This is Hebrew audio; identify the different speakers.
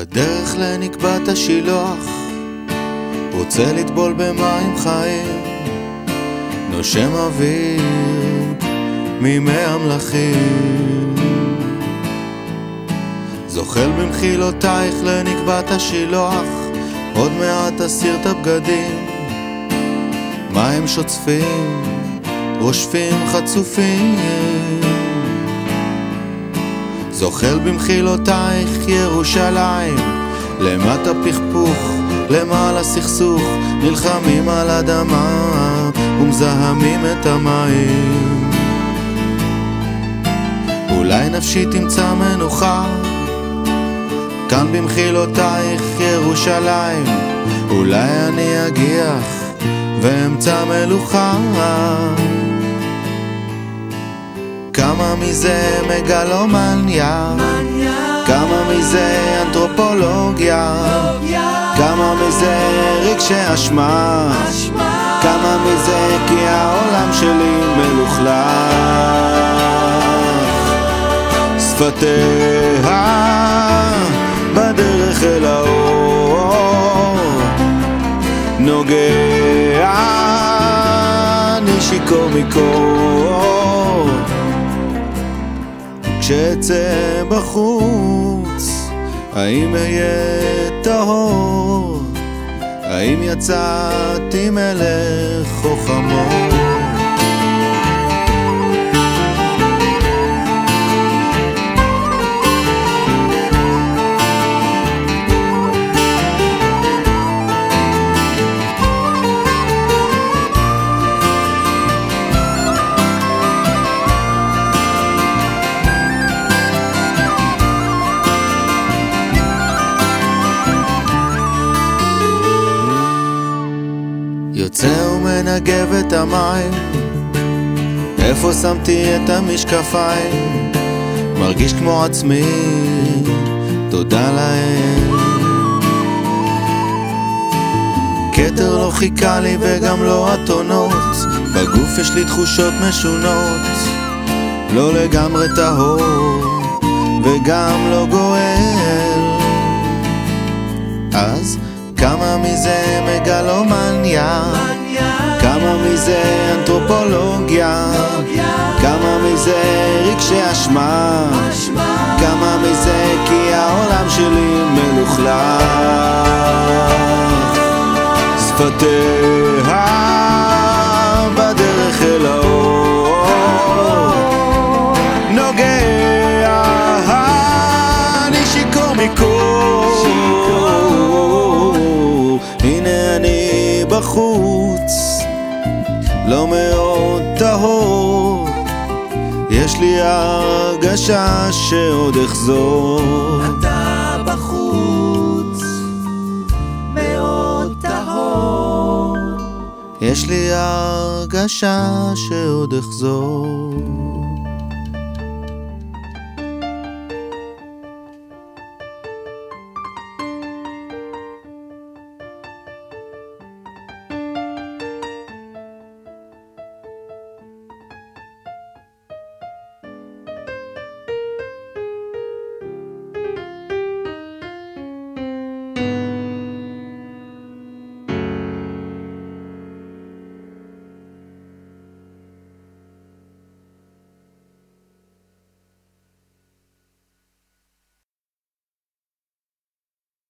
Speaker 1: בדרך לנקבת השילוח, רוצה לטבול במים חיים, נושם אוויר מימי המלאכים. זוחל במחילותייך לנקבת השילוח, עוד מעט אסיר את הבגדים, מים שוצפים, רושפים חצופים. זוחל במחילותייך ירושלים, למטה פכפוך, למעלה סכסוך, נלחמים על אדמה ומזהמים את המים. אולי נפשי תמצא מנוחה כאן במחילותייך ירושלים, אולי אני אגיח ואמצא מלוכה. כמה מזה מגלומניה, כמה מזה אנתרופולוגיה, כמה מזה רגשי אשמה, כמה מזה כי העולם שלי מלוכלך. שפתיה בדרך אל האור, נוגע אני שיכור מקור. כשאצא בחוץ, האם אהיה טהור? האם יצאתי מלך או חמור? יוצא ומנגב את המים, איפה שמתי את המשקפיים? מרגיש כמו עצמי, תודה להם. כתר לא חיכה לי וגם לא אתונות, בגוף יש לי תחושות משונות, לא לגמרי טהור וגם לא גואל. אז כמה מזה מגלומניה, כמה מזה אנתרופולוגיה, כמה מזה רגשי אשמה, כמה מזה כי העולם שלי מלוכלך. שפתיה בדרך אל האור, נוגע אני שיכור מקור. הנה אני בחוץ, לא מאוד טהור, יש לי הרגשה שעוד אחזור.
Speaker 2: אתה בחוץ, מאוד טהור,
Speaker 1: יש לי הרגשה שעוד אחזור.